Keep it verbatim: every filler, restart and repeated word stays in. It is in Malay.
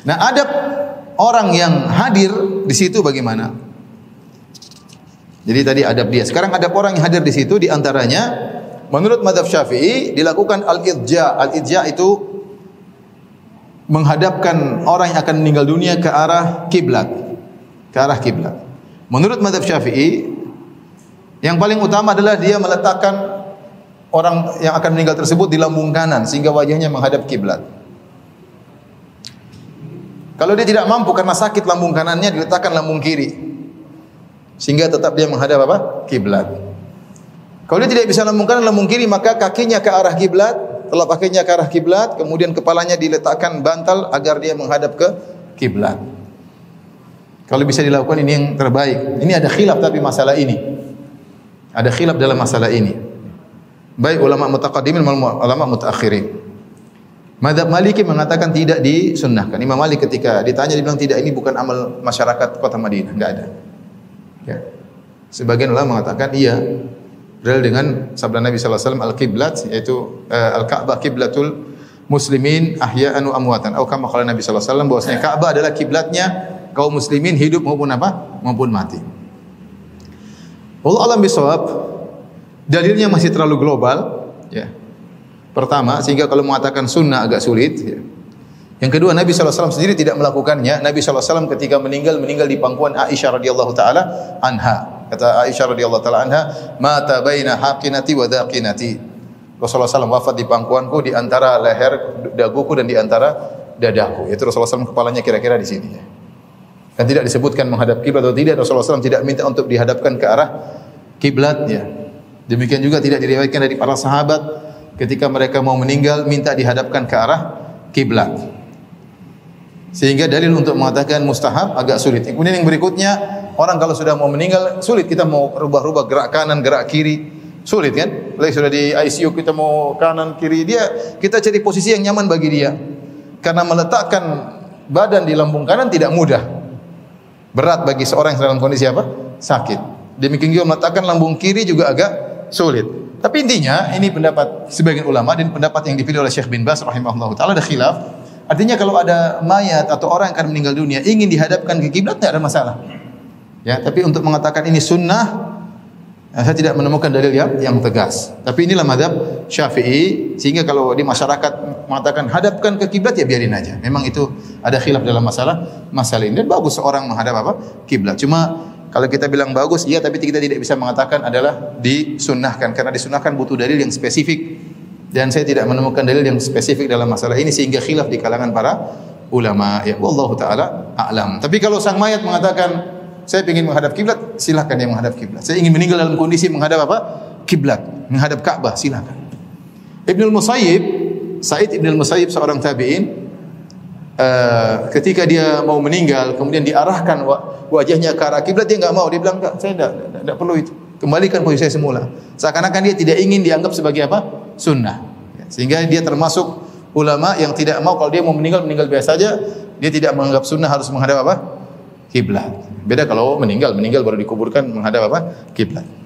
Nah, adab orang yang hadir di situ bagaimana? Jadi tadi adab dia. Sekarang adab orang yang hadir di situ, di antaranya menurut mazhab Syafi'i dilakukan al-idja. Al-idja itu menghadapkan orang yang akan meninggal dunia ke arah kiblat. Ke arah kiblat. Menurut mazhab Syafi'i, yang paling utama adalah dia meletakkan orang yang akan meninggal tersebut di lambung kanan sehingga wajahnya menghadap kiblat. Kalau dia tidak mampu karena sakit lambung kanannya, diletakkan lambung kiri sehingga tetap dia menghadap apa? Kiblat. Kalau dia tidak bisa lambung kanan, lambung kiri, maka kakinya ke arah kiblat, telapak kakinya ke arah kiblat, kemudian kepalanya diletakkan bantal agar dia menghadap ke kiblat. Kalau bisa dilakukan ini yang terbaik. Ini ada khilaf tapi masalah ini. Ada khilaf dalam masalah ini. Baik ulama mutaqaddimin maupun ulama mutaakhirin. Mazhab Maliki mengatakan tidak disunnahkan. Imam Malik ketika ditanya dia bilang tidak, ini bukan amal masyarakat kota Madinah, enggak ada. Ya. Sebagian ulama mengatakan iya. Berdalil dengan sabda Nabi sallallahu alaihi wasallam al-qiblat, yaitu uh, al-Ka'bah qiblatul muslimin ahya'an wa amwatan. Atau kama qala Nabi sallallahu alaihi wasallam bahwasanya Ka'bah adalah kiblatnya kaum muslimin hidup maupun apa? Maupun mati. Wallahu a'lam bishawab. Dalilnya masih terlalu global, ya. Pertama, sehingga kalau mengatakan sunnah agak sulit. Ya. Yang kedua, Nabi sallallahu alaihi wasallam sendiri tidak melakukannya. Nabi sallallahu alaihi wasallam ketika meninggal meninggal di pangkuan Aisyah radhiyallahu taala anha. Kata Aisyah radhiyallahu taala anha, "Mata baina haqinati wa dhaqinati." Rasulullah sallallahu alaihi wasallam wafat di pangkuanku, di antara leher daguku dan di antara dadaku. Itu Rasulullah sallallahu alaihi wasallam kepalanya kira-kira di sini. Ya. Dan tidak disebutkan menghadap kiblat atau tidak. Rasulullah sallallahu alaihi wasallam tidak minta untuk dihadapkan ke arah kiblat. Ya. Demikian juga tidak diriwayatkan dari para sahabat ketika mereka mau meninggal minta dihadapkan ke arah kiblat. Sehingga dalil untuk mengatakan mustahab agak sulit. Kemudian yang berikutnya, orang kalau sudah mau meninggal sulit, kita mau rubah-rubah gerak kanan, gerak kiri, sulit kan? Lagi sudah di I C U kita mau kanan kiri, dia kita cari posisi yang nyaman bagi dia. Karena meletakkan badan di lambung kanan tidak mudah. Berat bagi seorang yang dalam kondisi apa? Sakit. Demikian juga meletakkan lambung kiri juga agak sulit. Tapi intinya ini pendapat sebagian ulama dan pendapat yang dipilih oleh Syekh bin Baz rahimahullah taala, ada khilaf. Artinya kalau ada mayat atau orang yang akan meninggal dunia ingin dihadapkan ke kiblat tidak ada masalah. Ya, tapi untuk mengatakan ini sunnah, saya tidak menemukan dalil yang yang tegas. Tapi inilah mazhab Syafi'i, sehingga kalau di masyarakat mengatakan hadapkan ke kiblat ya biarin aja. Memang itu ada khilaf dalam masalah masalah ini. Dan bagus seorang menghadap apa? Kiblat. Cuma kalau kita bilang bagus, iya, tapi kita tidak bisa mengatakan adalah disunnahkan, karena disunnahkan butuh dalil yang spesifik, dan saya tidak menemukan dalil yang spesifik dalam masalah ini sehingga khilaf di kalangan para ulama. Ya, wallahu taala a'lam. Tapi kalau sang mayat mengatakan saya ingin menghadap kiblat, silakan dia menghadap kiblat. Saya ingin meninggal dalam kondisi menghadap apa? Kiblat, menghadap Ka'bah, silakan. Ibnul Musayyib, Sa'id Ibnul Musayyib seorang tabi'in, Uh, ketika dia mau meninggal kemudian diarahkan wajahnya ke arah kiblat, dia enggak mau, dia bilang enggak, saya enggak, enggak, enggak perlu itu, kembalikan posisi saya semula. Seakan-akan dia tidak ingin dianggap sebagai apa? Sunnah. Sehingga dia termasuk ulama yang tidak mau kalau dia mau meninggal meninggal biasa saja, dia tidak menganggap sunnah harus menghadap apa? Kiblat. Beda kalau meninggal meninggal baru dikuburkan menghadap apa? Kiblat.